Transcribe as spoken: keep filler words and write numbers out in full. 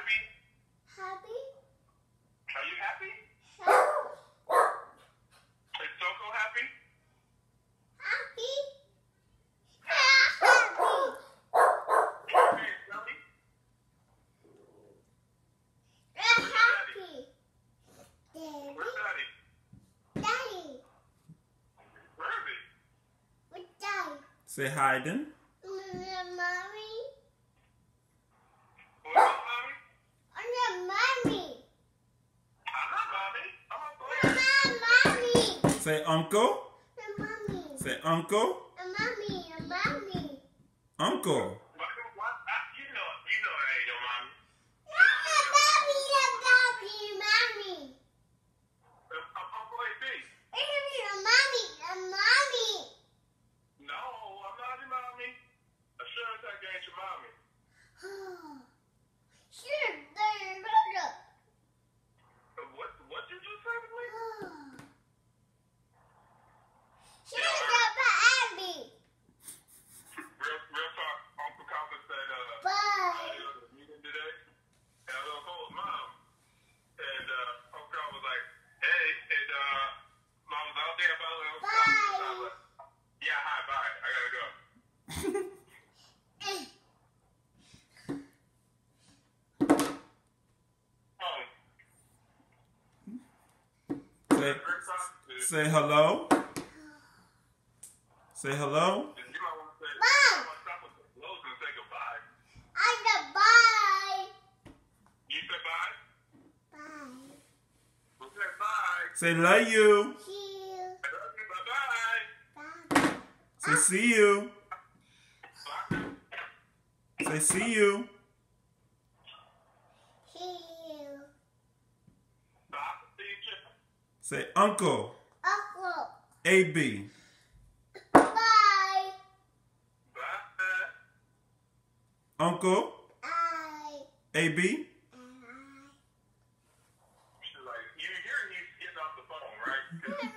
happy? Happy? Are you happy? Happy? Is Soko happy? Happy? Happy? Hey, Shelly? We're happy. Daddy? Where's Daddy? Daddy? Where is he? With Daddy? Say hi then. Mommy? What's up, Mommy? I'm not mommy. I'm not Mommy. I'm a boy. I'm not mommy. Say uncle. I'm mommy. Say uncle. I'm mommy. I'm mommy. Uncle. What, what, I, you know, you know I ain't your mommy. I'm mommy. I'm mommy. Mommy. I'm, I'm Uncle A B. I'm mommy. I'm mommy. No, I'm not your mommy. I sure as heck ain't your mommy. Sure, they're better. What, what you just say to me? Sure, they're baby. Real, real talk. Uncle Calvin said, uh, Bye. I was at a meeting today, and I was on his mom. And, uh, Uncle Calvin was like, hey, and, uh, mom was out there about it. Uncle Calvin was Bye. like, yeah, hi, bye. I gotta go. Um, Say, great talking to you. say hello. Say hello. And you might want to say, Mom. you might want to stop with the blows and say goodbye. I said bye. You said bye? Bye. We said bye. Say love you. See you. I love you. Bye-bye. Bye. Say see you. Bye. Say see you. See you. Bye. See you, Chip. Say uncle. Uncle. A B. Bye. Bye. Uncle. I. A B. I. She's like, you hear he's getting off the phone, right?